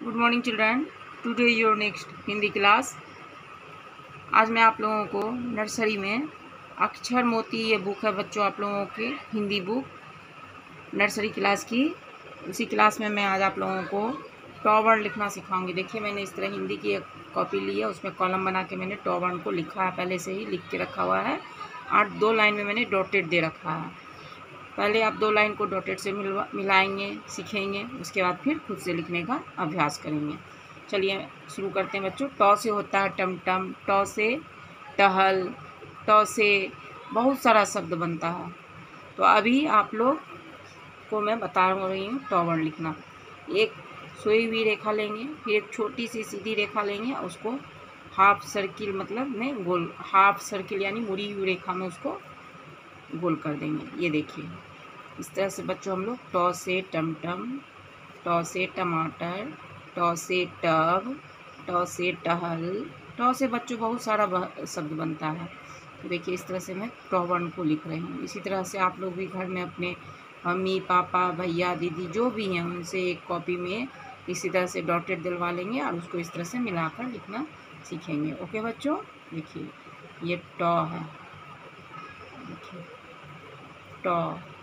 Good morning children. Today your next Hindi class. आज मैं आप लोगों को नर्सरी में अक्षर मोती ये बुक है बच्चों, आप लोगों की हिंदी बुक नर्सरी क्लास की। उसी क्लास में मैं आज आप लोगों को टॉ लिखना सिखाऊंगी। देखिए मैंने इस तरह हिंदी की एक कॉपी ली है, उसमें कॉलम बना के मैंने टॉ को लिखा है, पहले से ही लिख के रखा हुआ है। और 2 लाइन में मैंने डॉटेड दे रखा है। पहले आप 2 लाइन को डॉटेड से मिलाएंगे, सीखेंगे, उसके बाद फिर खुद से लिखने का अभ्यास करेंगे। चलिए शुरू करते हैं बच्चों। टॉ से होता है टमटम, टॉ से टहल, टॉ से बहुत सारा शब्द बनता है। तो अभी आप लोग को मैं बता रही हूँ टॉ लिखना। एक सोई हुई रेखा लेंगे, फिर एक छोटी सी सीधी रेखा लेंगे, उसको हाफ सर्किल मतलब में गोल, हाफ सर्किल यानी मुड़ी हुई रेखा में उसको गोल कर देंगे। ये देखिए इस तरह से बच्चों हम लोग टॉ से टमटम, टॉ से टमाटर, टॉ से टब, टॉ से टहल, टॉ से बच्चों बहुत सारा शब्द बनता है। तो देखिए इस तरह से मैं टॉ को लिख रही हूँ। इसी तरह से आप लोग भी घर में अपने मम्मी पापा भैया दीदी जो भी हैं उनसे एक कॉपी में इसी तरह से डॉटेड दिलवा लेंगे और उसको इस तरह से मिलाकर लिखना सीखेंगे। ओके बच्चों, देखिए ये टॉ है, देखिए टॉ,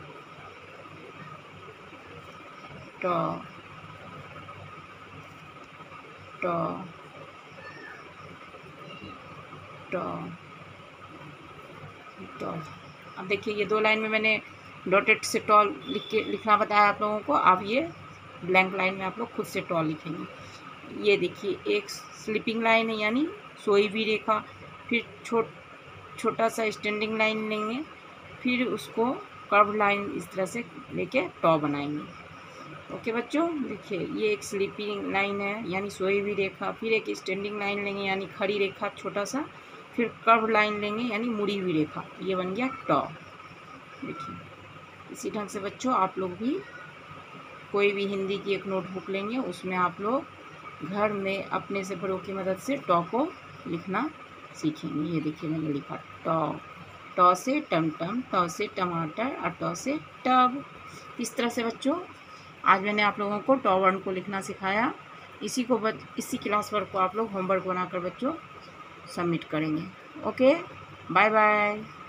टॉ, टॉ, टॉ, टॉ। अब देखिए ये 2 लाइन में मैंने डॉटेड से टॉ लिखना बताया आप लोगों को। अब ये ब्लैंक लाइन में आप लोग खुद से टॉ लिखेंगे। ये देखिए एक स्लीपिंग लाइन है यानी सोई हुई रेखा, फिर छोटा सा स्टैंडिंग लाइन लेंगे, फिर उसको कर्व लाइन इस तरह से लेके टॉ बनाएंगे। ओके बच्चों, देखिए ये एक स्लीपिंग लाइन है यानी सोई हुई रेखा, फिर एक स्टैंडिंग लाइन लेंगे यानी खड़ी रेखा छोटा सा, फिर कर्व लाइन लेंगे यानी मुड़ी हुई रेखा। ये बन गया टॉ। देखिए इसी ढंग से बच्चों आप लोग भी कोई भी हिंदी की एक नोटबुक लेंगे, उसमें आप लोग घर में अपने से बड़ों की मदद से टॉ को लिखना सीखेंगे। ये देखिए मैंने लिखा टॉ, टॉ से टमटम, टॉ से टमाटर और टॉ से टब। इस तरह से बच्चों आज मैंने आप लोगों को टॉ को लिखना सिखाया। इसी क्लास वर्क को आप लोग होमवर्क बनाकर बच्चों सबमिट करेंगे। Okay, bye bye.